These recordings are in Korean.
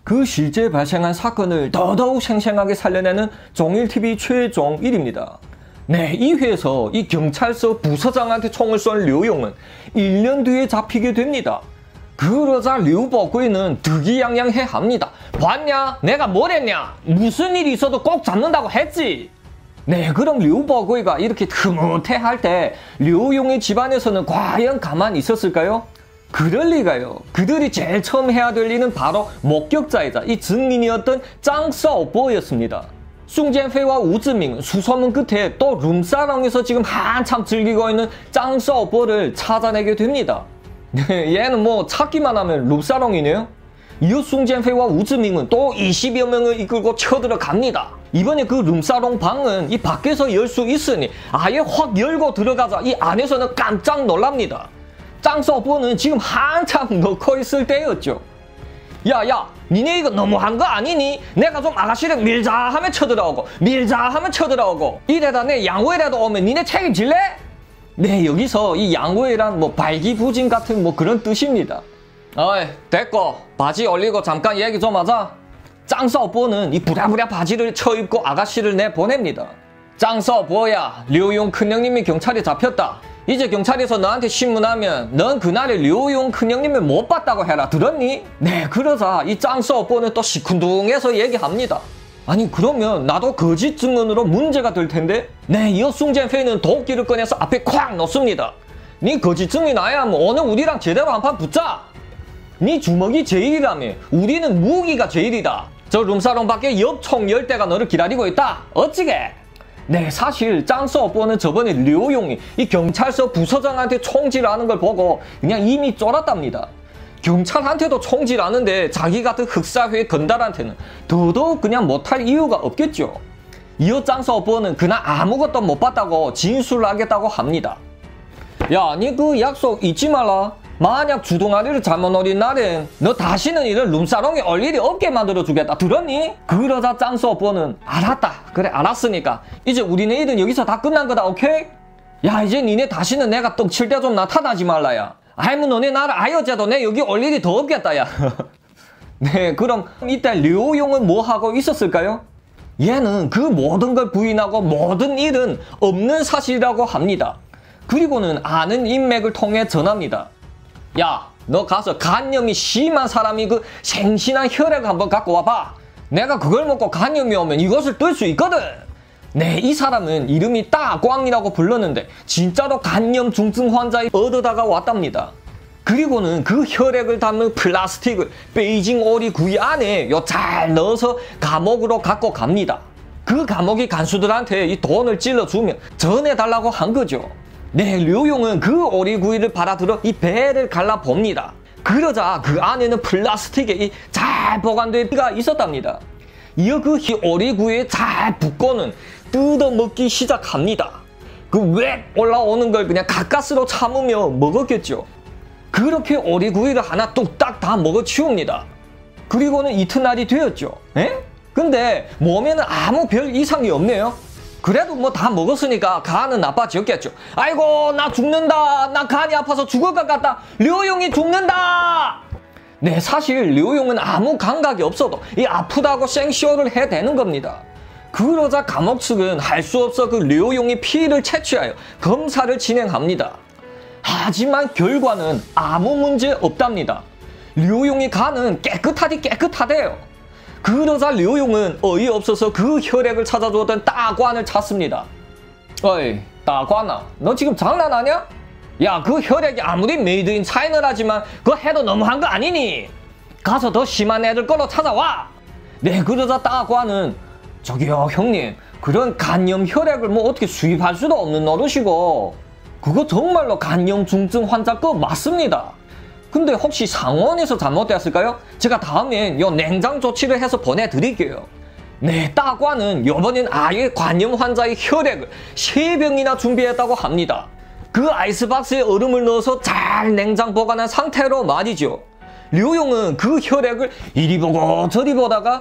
그 실제 발생한 사건을 더더욱 생생하게 살려내는 종일TV 최종 1위입니다. 네, 2회에서 이 경찰서 부서장한테 총을 쏜 류용은 1년 뒤에 잡히게 됩니다. 그러자 류버거이는 득이양양해 합니다. 봤냐? 내가 뭐랬냐? 무슨 일이 있어도 꼭 잡는다고 했지. 네, 그럼 류버거이가 이렇게 흐뭇해할 때 류용의 집안에서는 과연 가만히 있었을까요? 그럴 리가요. 그들이 제일 처음 해야 될 일은 바로 목격자이자 이 증인이었던 짱 싸오보였습니다. 숭젠페이와 우즈밍은 수소문 끝에 또 룸사롱에서 지금 한참 즐기고 있는 짱 싸오보를 찾아내게 됩니다. 얘는 뭐 찾기만 하면 룸사롱이네요. 이후 숭젠페이와 우즈밍은 또 20여 명을 이끌고 쳐들어갑니다. 이번에 그 룸사롱 방은 이 밖에서 열 수 있으니 아예 확 열고 들어가자 이 안에서는 깜짝 놀랍니다. 짱 싸오보는 지금 한참 넣고 있을 때였죠. 야야, 니네 이거 너무한 거 아니니? 내가 좀 아가씨를 밀자 하면 쳐들어오고 밀자 하면 쳐들어오고 이래다 내 양호이라도 오면 니네 책임질래? 네, 여기서 이 양호이란 뭐 발기부진 같은 뭐 그런 뜻입니다. 어이, 됐고 바지 올리고 잠깐 얘기 좀 하자. 짱 싸오보는 이 부랴부랴 바지를 쳐입고 아가씨를 내보냅니다. 짱 싸오보야, 류용 큰형님이 경찰에 잡혔다. 이제 경찰에서 너한테 신문하면 넌 그날에 류용 큰형님을 못 봤다고 해라. 들었니? 네, 그러자 이 짱 싸오보는 또 시큰둥해서 얘기합니다. 아니 그러면 나도 거짓 증언으로 문제가 될 텐데? 네, 이어 숭젠페이는 도끼를 꺼내서 앞에 콱 넣습니다. 네 거짓 증이 나야 뭐 오늘 우리랑 제대로 한판 붙자. 네 주먹이 제일이라며. 우리는 무기가 제일이다. 저 룸사롱 밖에 엽총 10대가 너를 기다리고 있다. 어찌게? 네, 사실 짱 싸오보는 저번에 류용이 이 경찰서 부서장한테 총질하는 걸 보고 그냥 이미 쫄았답니다. 경찰한테도 총질하는데 자기 같은 흑사회 건달한테는 더더욱 그냥 못할 이유가 없겠죠. 이어 짱 싸오보는 그날 아무것도 못 봤다고 진술을 하겠다고 합니다. 야, 니 그 약속 잊지 말라. 만약 주둥아리를 잘못 노린 날엔 너 다시는 이런 룸사롱에 올 일이 없게 만들어주겠다. 들었니? 그러자 짱 싸오보는 알았다. 그래, 알았으니까 이제 우리네 일은 여기서 다 끝난 거다. 오케이? 야, 이제 니네 다시는 내가 떡칠 때 좀 나타나지 말라야. 아이 뭐 너네 나를 아여제도 내 여기 올 일이 더 없겠다 야. 네, 그럼 이때 류용은 뭐 하고 있었을까요? 얘는 그 모든 걸 부인하고 모든 일은 없는 사실이라고 합니다. 그리고는 아는 인맥을 통해 전합니다. 야, 너 가서 간염이 심한 사람이 그 생신한 혈액을 한번 갖고 와봐. 내가 그걸 먹고 간염이 오면 이것을 뜰 수 있거든. 네, 이 사람은 이름이 따광이라고 불렀는데 진짜로 간염 중증 환자에 얻어다가 왔답니다. 그리고는 그 혈액을 담은 플라스틱을 베이징 오리구이 안에 잘 넣어서 감옥으로 갖고 갑니다. 그 감옥이 간수들한테 이 돈을 찔러주면 전해달라고 한 거죠. 네, 류용은 그 오리구이를 받아들여 이 배를 갈라봅니다. 그러자 그 안에는 플라스틱에 이 잘 보관된 피가 있었답니다. 이어 그 오리구이에 잘 붓고는 뜯어먹기 시작합니다. 그 웻 올라오는 걸 그냥 가까스로 참으며 먹었겠죠. 그렇게 오리구이를 하나 뚝딱 다 먹어치웁니다. 그리고는 이튿날이 되었죠. 에? 근데 몸에는 아무 별 이상이 없네요. 그래도 뭐 다 먹었으니까 간은 나빠졌겠죠. 아이고, 나 죽는다. 나 간이 아파서 죽을 것 같다. 류용이 죽는다. 네, 사실 류용은 아무 감각이 없어도 이 아프다고 생쇼를 해대는 겁니다. 그러자 감옥 측은 할 수 없어 그 류용이 피를 채취하여 검사를 진행합니다. 하지만 결과는 아무 문제 없답니다. 류용이 간은 깨끗하대요. 그러자 류용은 어이없어서 그 혈액을 찾아주었던 따관을 찾습니다. 어이, 따관아, 너 지금 장난하냐? 야, 그 혈액이 아무리 메이드 인 차이나라지만 그거 해도 너무한 거 아니니? 가서 더 심한 애들 거로 찾아와. 네, 그러자 따관은 저기요 형님, 그런 간염 혈액을 뭐 어떻게 수입할 수도 없는 노릇이고 그거 정말로 간염 중증 환자 거 맞습니다. 근데 혹시 상원에서 잘못되었을까요? 제가 다음엔 요 냉장 조치를 해서 보내드릴게요. 네, 따관은 요번엔 아예 간염 환자의 혈액을 3병이나 준비했다고 합니다. 그 아이스박스에 얼음을 넣어서 잘 냉장 보관한 상태로 말이죠. 류용은 그 혈액을 이리 보고 저리 보다가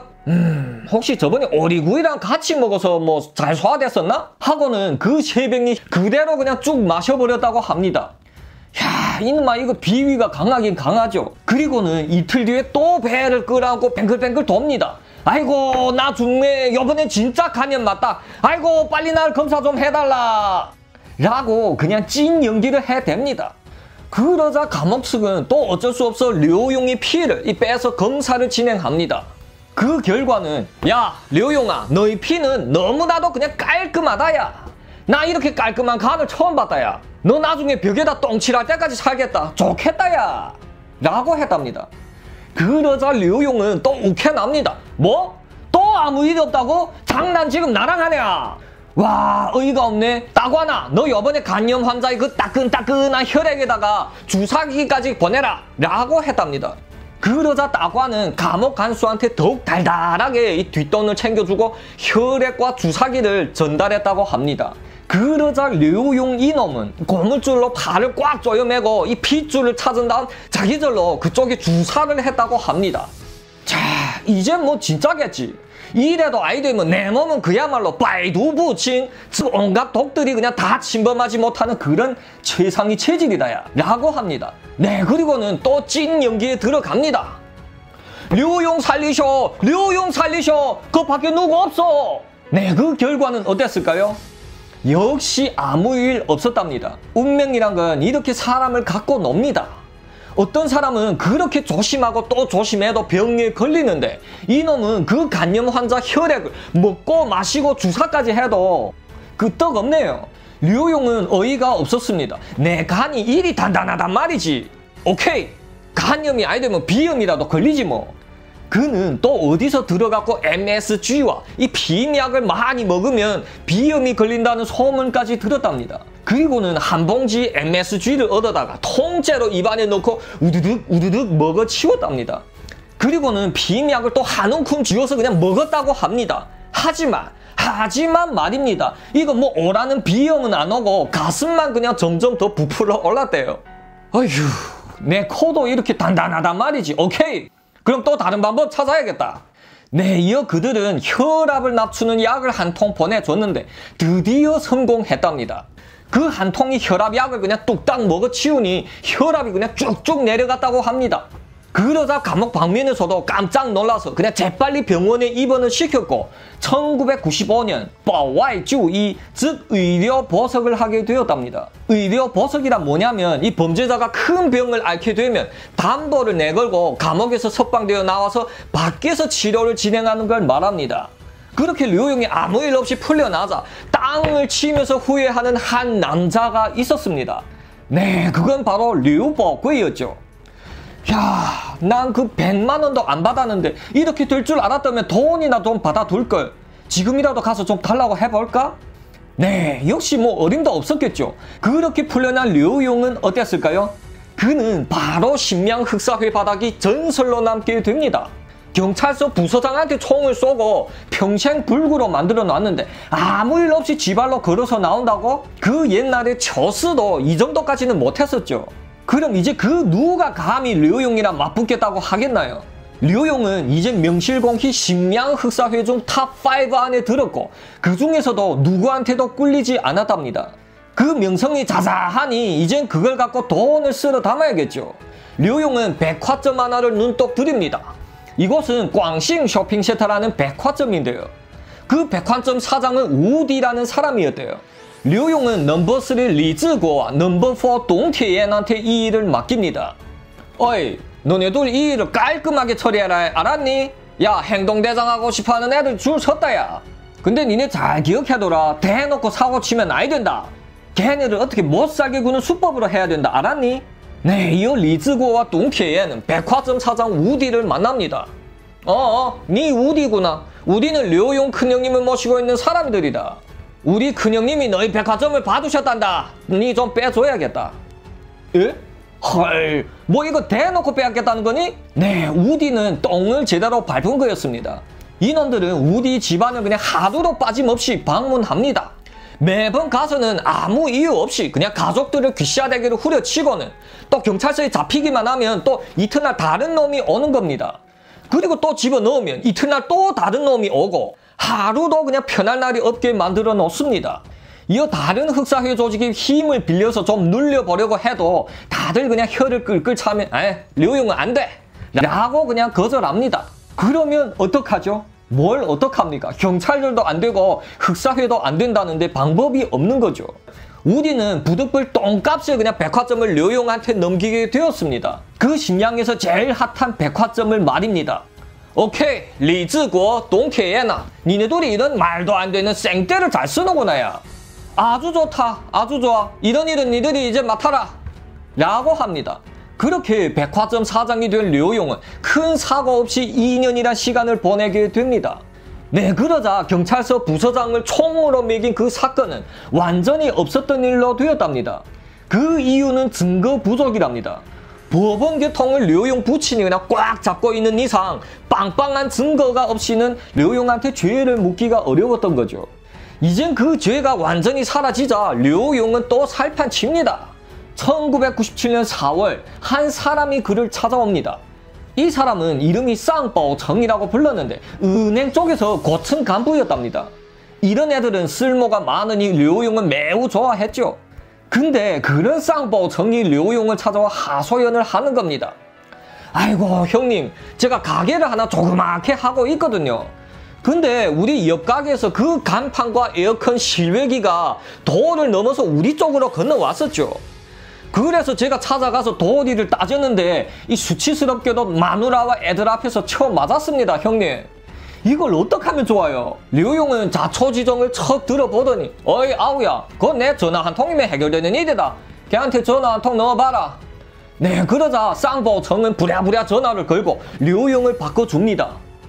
혹시 저번에 오리구이랑 같이 먹어서 뭐 잘 소화됐었나? 하고는 그 3병이 그대로 그냥 쭉 마셔버렸다고 합니다. 야, 이놈아 이거 비위가 강하긴 강하죠. 그리고는 이틀 뒤에 또 배를 끌어안고 뱅글뱅글 돕니다. 아이고 나 죽네. 요번엔 진짜 간염 맞다. 아이고 빨리 날 검사 좀 해달라. 라고 그냥 찐 연기를 해댑니다. 그러자 감옥 측은 또 어쩔 수 없어 류용의 피를 빼서 검사를 진행합니다. 그 결과는 야 류용아 너희 피는 너무나도 그냥 깔끔하다야. 나 이렇게 깔끔한 간을 처음 봤다야. 너 나중에 벽에다 똥칠할 때까지 살겠다. 좋겠다야. 라고 했답니다. 그러자 류용은 또 욱해납니다. 뭐? 또 아무 일이 없다고? 장난 지금 나랑 하냐? 와 어이가 없네. 따관아 너 이번에 간염 환자의 그 따끈따끈한 혈액에다가 주사기까지 보내라. 라고 했답니다. 그러자 따관은 감옥 간수한테 더욱 달달하게 이 뒷돈을 챙겨주고 혈액과 주사기를 전달했다고 합니다. 그러자 류용 이놈은 고물줄로 팔을 꽉 조여매고 이 핏줄을 찾은 다음 자기절로 그쪽에 주사를 했다고 합니다. 자 이제 뭐 진짜겠지. 이래도 아이 되면 내 몸은 그야말로 빨두부친 온갖 독들이 그냥 다 침범하지 못하는 그런 최상위 체질이다야. 라고 합니다. 네 그리고는 또 찐 연기에 들어갑니다. 류용 살리셔. 류용 살리셔. 그 밖에 누구 없어. 네 그 결과는 어땠을까요? 역시 아무 일 없었답니다. 운명이란 건 이렇게 사람을 갖고 놉니다. 어떤 사람은 그렇게 조심하고 또 조심해도 병에 걸리는데 이놈은 그 간염 환자 혈액을 먹고 마시고 주사까지 해도 끄떡없네요. 류용은 어이가 없었습니다. 내 간이 이리 단단하단 말이지. 오케이 간염이 아니되면 비염이라도 걸리지 뭐. 그는 또 어디서 들어갔고 MSG와 이 비약을 많이 먹으면 비염이 걸린다는 소문까지 들었답니다. 그리고는 한 봉지 MSG를 얻어다가 통째로 입안에 넣고 우드득 우드득 먹어 치웠답니다. 그리고는 비약을 또 한 움큼 쥐어서 그냥 먹었다고 합니다. 하지만 말입니다. 이거 뭐 오라는 비염은 안 오고 가슴만 그냥 점점 더 부풀어 올랐대요. 어휴 내 코도 이렇게 단단하단 말이지. 오케이 그럼 또 다른 방법 찾아야겠다. 네, 이어 그들은 혈압을 낮추는 약을 한 통 보내줬는데 드디어 성공했답니다. 그 한 통이 혈압약을 그냥 뚝딱 먹어치우니 혈압이 그냥 쭉쭉 내려갔다고 합니다. 그러자 감옥 방면에서도 깜짝 놀라서 그냥 재빨리 병원에 입원을 시켰고 1995년 보와이주의 즉 의료 보석을 하게 되었답니다. 의료 보석이란 뭐냐면 이 범죄자가 큰 병을 앓게 되면 담보를 내걸고 감옥에서 석방되어 나와서 밖에서 치료를 진행하는 걸 말합니다. 그렇게 류용이 아무 일 없이 풀려나자 땅을 치면서 후회하는 한 남자가 있었습니다. 네, 그건 바로 류버귀였죠. 야, 난 그 100만 원도 안 받았는데 이렇게 될 줄 알았다면 돈이나 좀 받아둘걸. 지금이라도 가서 좀 달라고 해볼까? 네, 역시 뭐 어림도 없었겠죠. 그렇게 풀려난 류용은 어땠을까요? 그는 바로 신명 흑사회 바닥이 전설로 남게 됩니다. 경찰서 부서장한테 총을 쏘고 평생 불구로 만들어 놨는데 아무 일 없이 지발로 걸어서 나온다고? 그 옛날에 저스도 이 정도까지는 못했었죠. 그럼 이제 그 누가 감히 류용이랑 맞붙겠다고 하겠나요? 류용은 이제 명실공히 신명 흑사회 중 탑5 안에 들었고 그 중에서도 누구한테도 꿀리지 않았답니다. 그 명성이 자자하니 이젠 그걸 갖고 돈을 쓸어 담아야겠죠. 류용은 백화점 하나를 눈독 들입니다. 이곳은 광싱 쇼핑센터라는 백화점인데요. 그 백화점 사장은 우디라는 사람이었대요. 류용은 넘버 3 리즈고와 넘버 4 동태옌한테 이 일을 맡깁니다. 어이, 너네들 이 일을 깔끔하게 처리해라, 알았니? 야, 행동대장하고 싶어하는 애들 줄 섰다야. 근데 니네 잘 기억해둬라. 대놓고 사고 치면 아니 된다. 걔네를 어떻게 못살게 구는 수법으로 해야 된다, 알았니? 네, 이어 리즈고와 동태옌은 백화점 사장 우디를 만납니다. 니 우디구나. 우디는 류용 큰형님을 모시고 있는 사람들이다. 우리 큰형님이 너희 백화점을 봐두셨단다. 니 좀 빼줘야겠다. 에? 헐, 뭐 이거 대놓고 빼앗겠다는 거니? 네, 우디는 똥을 제대로 밟은 거였습니다. 인원들은 우디 집안을 그냥 하루도 빠짐없이 방문합니다. 매번 가서는 아무 이유 없이 그냥 가족들을 귀시아대기로 후려치고는 또 경찰서에 잡히기만 하면 또 이튿날 다른 놈이 오는 겁니다. 그리고 또 집어넣으면 이튿날 또 다른 놈이 오고 하루도 그냥 편할 날이 없게 만들어 놓습니다. 이 다른 흑사회 조직이 힘을 빌려서 좀 눌려보려고 해도 다들 그냥 혀를 끌끌 차면 류용은 안 돼! 라고 그냥 거절합니다. 그러면 어떡하죠? 뭘 어떡합니까? 경찰들도 안 되고 흑사회도 안 된다는데 방법이 없는 거죠. 우리는 부득불 똥값을 그냥 백화점을 류용한테 넘기게 되었습니다. 그 식량에서 제일 핫한 백화점을 말입니다. 오케이, 리즈고, 동태예나. 니네들이 이런 말도 안 되는 생떼를 잘 쓰는구나, 야. 아주 좋다, 아주 좋아. 이런 일은 니들이 이제 맡아라. 라고 합니다. 그렇게 백화점 사장이 된 류용은 큰 사고 없이 2년이란 시간을 보내게 됩니다. 네, 그러자 경찰서 부서장을 총으로 매긴 그 사건은 완전히 없었던 일로 되었답니다. 그 이유는 증거 부족이랍니다. 법원 계통을 류용 부친이 그냥 꽉 잡고 있는 이상 빵빵한 증거가 없이는 류용한테 죄를 묻기가 어려웠던 거죠. 이젠 그 죄가 완전히 사라지자 류용은 또 살판칩니다. 1997년 4월 한 사람이 그를 찾아옵니다. 이 사람은 이름이 쌍보청이라고 불렀는데 은행 쪽에서 고층 간부였답니다. 이런 애들은 쓸모가 많으니 류용은 매우 좋아했죠. 근데 그런 쌍보청이 류용을 찾아와 하소연을 하는 겁니다. 아이고 형님, 제가 가게를 하나 조그맣게 하고 있거든요. 근데 우리 옆 가게에서 그 간판과 에어컨 실외기가 도를 넘어서 우리 쪽으로 건너왔었죠. 그래서 제가 찾아가서 도리를 따졌는데 이 수치스럽게도 마누라와 애들 앞에서 처음 맞았습니다, 형님. 이걸 어떻게 하면 좋아요? 류용은 자초지종을 척 들어보더니 어이 아우야, 그거 내 전화 한 통이면 해결되는 일이다. 걔한테 전화 한 통 넣어봐라. 네, 그러자 쌍보청은 부랴부랴 전화를 걸고 류용을 바꿔줍니다.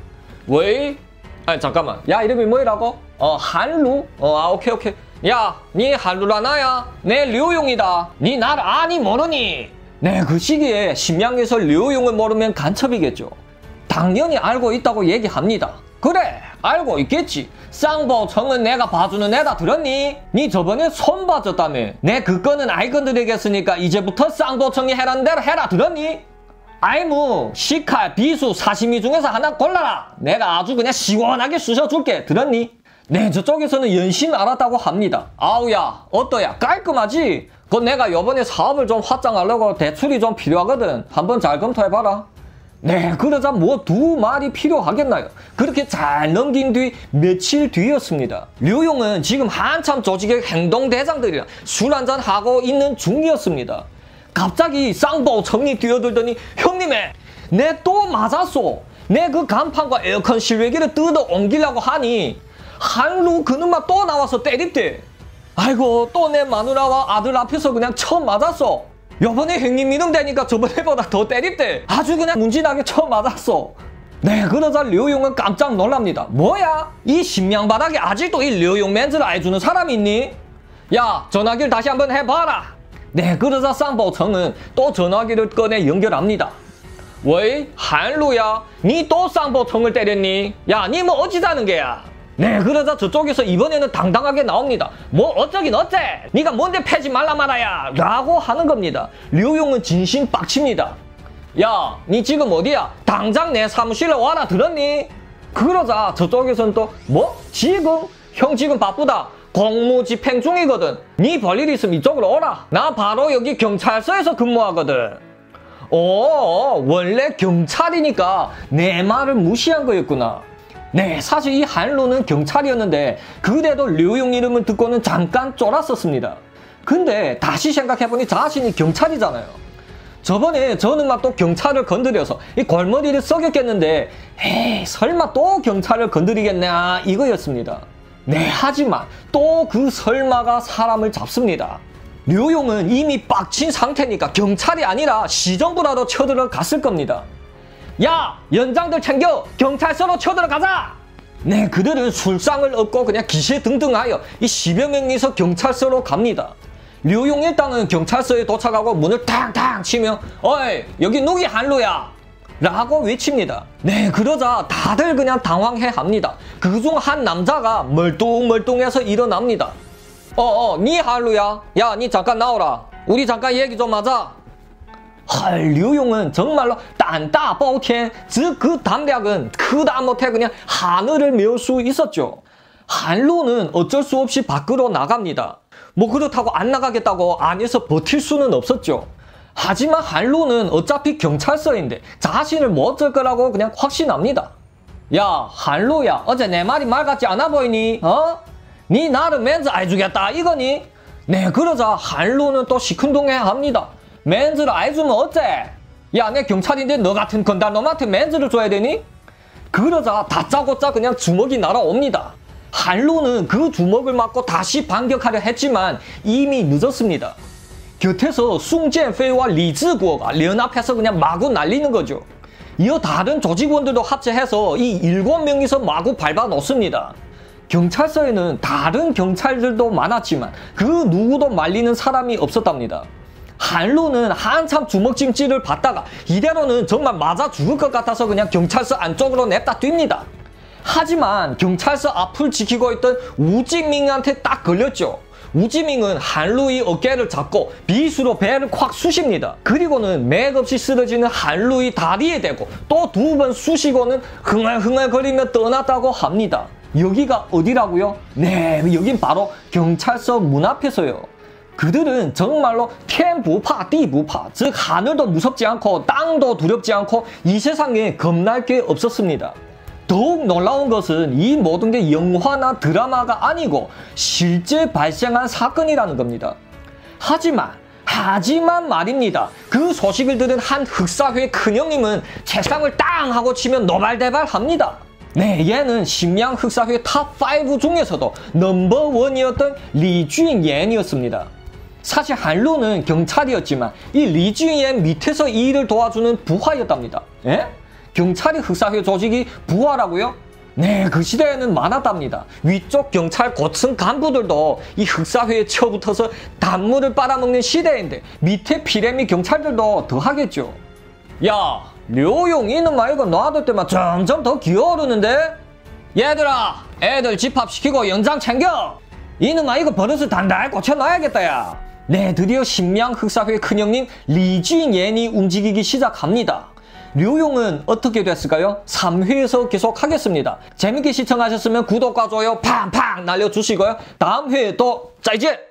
왜? 아니 잠깐만, 야 이름이 뭐라고? 한루? 오케이. 야, 니 한루라나야? 내 류용이다. 니 날 아니 모르니? 네, 그 시기에 심양에서 류용을 모르면 간첩이겠죠. 당연히 알고 있다고 얘기합니다. 그래, 알고 있겠지. 쌍보청은 내가 봐주는 애다 들었니? 니 저번에 손 봐줬다며. 내 그 건은 아이 건드리겠으니까 이제부터 쌍보청이 해라는 대로 해라 들었니? 아이무, 시칼, 비수, 사시미 중에서 하나 골라라. 내가 아주 그냥 시원하게 쑤셔줄게 들었니? 네, 저쪽에서는 연신 알았다고 합니다. 아우야, 어떠야? 깔끔하지? 그건 내가 요번에 사업을 좀 확장하려고 대출이 좀 필요하거든. 한번 잘 검토해봐라. 네, 그러자 뭐 두 말이 필요하겠나요? 그렇게 잘 넘긴 뒤 며칠 뒤였습니다. 류용은 지금 한참 조직의 행동대장들이랑 술 한잔 하고 있는 중이었습니다. 갑자기 쌍보청이 뛰어들더니 형님의 내 또 맞았어. 내 그 간판과 에어컨 실외기를 뜯어 옮기려고 하니 한루 그놈만 또 나와서 때립대. 아이고, 또 내 마누라와 아들 앞에서 그냥 처음 맞았어. 요번에 형님 이름 되니까 저번에보다 더 때립대. 아주 그냥 문진하게 처음 맞았어. 네, 그러자 류용은 깜짝 놀랍니다. 뭐야? 이 심양바닥에 아직도 이 류용 멘트를 알려주는 사람이 있니? 야, 전화기를 다시 한번 해봐라. 네, 그러자 쌍보청은 또 전화기를 꺼내 연결합니다. 왜? 한루야? 니 또 쌍보청을 때렸니? 야, 니 뭐 어찌자는 게야? 네, 그러자 저쪽에서 이번에는 당당하게 나옵니다. 뭐 어쩌긴 어째? 니가 뭔데 패지 말라 말아야? 라고 하는 겁니다. 류용은 진심 빡칩니다. 야, 니 지금 어디야? 당장 내 사무실에 와라 들었니? 그러자 저쪽에서는 또 뭐? 지금? 형 지금 바쁘다. 공무 집행 중이거든. 니 볼일 있으면 이쪽으로 오라. 나 바로 여기 경찰서에서 근무하거든. 원래 경찰이니까 내 말을 무시한 거였구나. 네, 사실 이 한루는 경찰이었는데 그래도 류용 이름을 듣고는 잠깐 쫄았었습니다. 근데 다시 생각해보니 자신이 경찰이잖아요. 저번에 저는 막 또 경찰을 건드려서 이 골머리를 썩였겠는데 에이, 설마 또 경찰을 건드리겠냐 이거였습니다. 네, 하지만 또 그 설마가 사람을 잡습니다. 류용은 이미 빡친 상태니까 경찰이 아니라 시정부라도 쳐들어갔을 겁니다. 야, 연장들 챙겨 경찰서로 쳐들어가자. 네, 그들은 술상을 얻고 그냥 기세등등하여 이 10여 명이서 경찰서로 갑니다. 류용 일당은 경찰서에 도착하고 문을 탕탕 치며 어이, 여기 누기 한루야 라고 외칩니다. 네, 그러자 다들 그냥 당황해합니다. 그중 한 남자가 멀뚱멀뚱해서 일어납니다. 니 한루야? 야, 니 잠깐 나오라. 우리 잠깐 얘기 좀 하자. 헐, 류용은 정말로 딴따바오텐, 즉 그 담력은 크다 못해 그냥 하늘을 메울 수 있었죠. 한로는 어쩔 수 없이 밖으로 나갑니다. 뭐 그렇다고 안 나가겠다고 안에서 버틸 수는 없었죠. 하지만 한로는 어차피 경찰서인데 자신을 못 어쩔 거라고 그냥 확신합니다. 야, 한로야, 어제 내 말이 말 같지 않아 보이니? 어? 니 나를 맨즈 알주겠다 이거니? 네, 그러자 한로는 또 시큰둥해합니다. 맨즈를 알주면 어째? 야, 내 경찰인데 너 같은 건달놈한테 맨즈를 줘야 되니? 그러자 다짜고짜 그냥 주먹이 날아옵니다. 한로는 그 주먹을 맞고 다시 반격하려 했지만 이미 늦었습니다. 곁에서 숭젠페이와 리즈구어가 연합해서 그냥 마구 날리는 거죠. 이어 다른 조직원들도 합체해서 이 7명이서 마구 밟아 놓습니다. 경찰서에는 다른 경찰들도 많았지만 그 누구도 말리는 사람이 없었답니다. 한로는 한참 주먹찜질을 받다가 이대로는 정말 맞아 죽을 것 같아서 그냥 경찰서 안쪽으로 냅다 뜁니다. 하지만 경찰서 앞을 지키고 있던 우지밍한테 딱 걸렸죠. 우지밍은 한루의 어깨를 잡고 비수로 배를 콱 쑤십니다. 그리고는 맥없이 쓰러지는 한루의 다리에 대고 또 2번 쑤시고는 흥얼흥얼거리며 떠났다고 합니다. 여기가 어디라고요? 네, 여긴 바로 경찰서 문 앞에서요. 그들은 정말로天不怕地不怕, 즉 하늘도 무섭지 않고 땅도 두렵지 않고 이 세상에 겁날 게 없었습니다. 더욱 놀라운 것은 이 모든 게 영화나 드라마가 아니고 실제 발생한 사건이라는 겁니다. 하지만 말입니다. 그 소식을 들은 한 흑사회 큰형님은 책상을 땅 하고 치면 노발대발합니다. 네, 얘는 심양 흑사회 탑5 중에서도 넘버1이었던 리준옌이었습니다. 사실 한루는 경찰이었지만 이 리준옌 밑에서 이 일을 도와주는 부하였답니다. 에? 경찰이 흑사회 조직이 부하라고요? 네, 그 시대에는 많았답니다. 위쪽 경찰 고층 간부들도 이 흑사회에 쳐붙어서 단물을 빨아먹는 시대인데 밑에 피레미 경찰들도 더 하겠죠. 야, 류용 이놈아 이거 놔둘 때만 점점 더 기어오르는데? 얘들아, 애들 집합시키고 연장 챙겨! 이놈아 이거 버릇을 단단히 고쳐놔야겠다 야. 네, 드디어 신명 흑사회 큰형님 리준옌이 움직이기 시작합니다. 류용은 어떻게 됐을까요? 3회에서 계속 하겠습니다. 재밌게 시청하셨으면 구독과 좋아요 팡팡 날려주시고요. 다음 회에 또 짜이제!